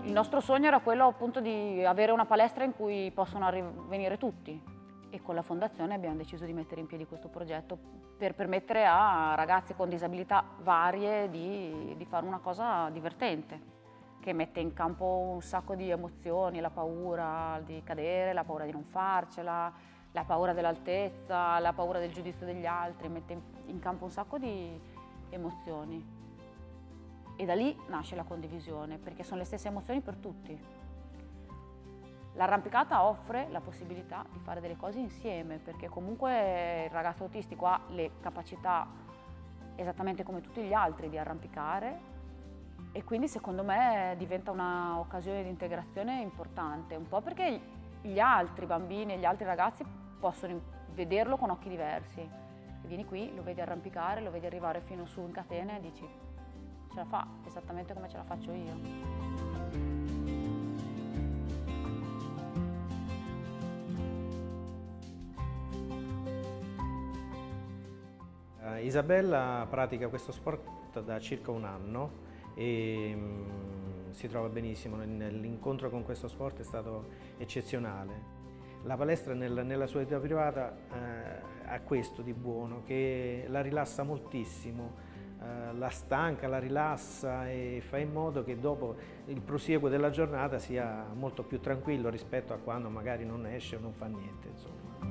Il nostro sogno era quello appunto di avere una palestra in cui possono venire tutti e con la fondazione abbiamo deciso di mettere in piedi questo progetto per permettere a ragazzi con disabilità varie di fare una cosa divertente che mette in campo un sacco di emozioni, la paura di cadere, la paura di non farcela, la paura dell'altezza, la paura del giudizio degli altri, mette in campo un sacco di emozioni. E da lì nasce la condivisione, perché sono le stesse emozioni per tutti. L'arrampicata offre la possibilità di fare delle cose insieme, perché comunque il ragazzo autistico ha le capacità esattamente come tutti gli altri di arrampicare e quindi secondo me diventa un'occasione di integrazione importante, un po' perché gli altri bambini e gli altri ragazzi possono vederlo con occhi diversi. E vieni qui, lo vedi arrampicare, lo vedi arrivare fino su in catena e dici ce la fa esattamente come ce la faccio io. Isabella pratica questo sport da circa un anno e si trova benissimo, l'incontro con questo sport è stato eccezionale. La palestra nella sua vita privata ha questo di buono, che la rilassa moltissimo, la stanca, la rilassa e fa in modo che dopo il prosieguo della giornata sia molto più tranquillo rispetto a quando magari non esce o non fa niente, insomma.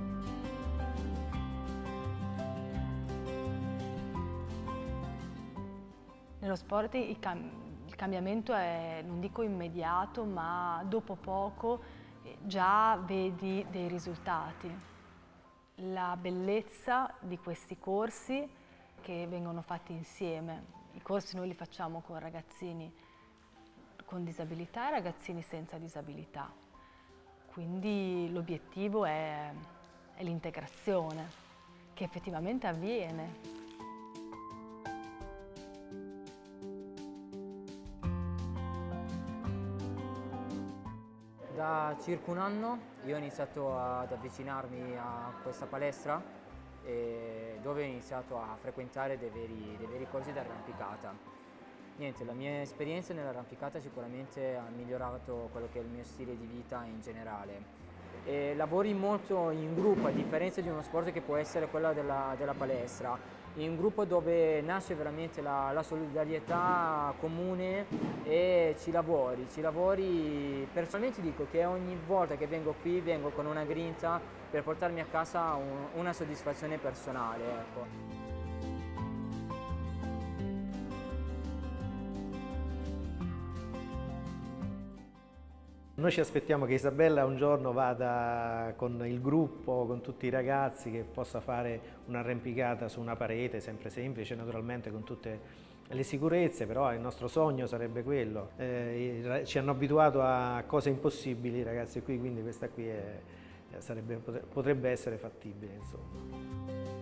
Nello sport il cambiamento è, non dico immediato, ma dopo poco già vedi dei risultati. La bellezza di questi corsi che vengono fatti insieme. I corsi noi li facciamo con ragazzini con disabilità e ragazzini senza disabilità. Quindi l'obiettivo è l'integrazione, che effettivamente avviene. Da circa un anno io ho iniziato ad avvicinarmi a questa palestra dove ho iniziato a frequentare dei veri corsi di arrampicata. Niente, la mia esperienza nell'arrampicata sicuramente ha migliorato quello che è il mio stile di vita in generale. E lavori molto in gruppo, a differenza di uno sport che può essere quello della palestra. In un gruppo dove nasce veramente la solidarietà comune e ci lavori. Personalmente dico che ogni volta che vengo qui vengo con una grinta per portarmi a casa una soddisfazione personale, ecco. Noi ci aspettiamo che Isabella un giorno vada con il gruppo, con tutti i ragazzi, che possa fare un'arrampicata su una parete, sempre semplice, naturalmente con tutte le sicurezze, però il nostro sogno sarebbe quello. Ci hanno abituato a cose impossibili i ragazzi qui, quindi questa qui potrebbe essere fattibile, insomma.